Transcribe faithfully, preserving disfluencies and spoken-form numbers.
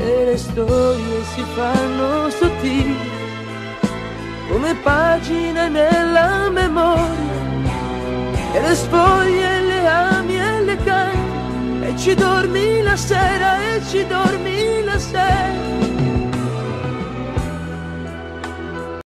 e le storie si fanno sottili come pagine nella memoria, e le sfoglie le ami e le canti, e ci dormi la sera e ci dormi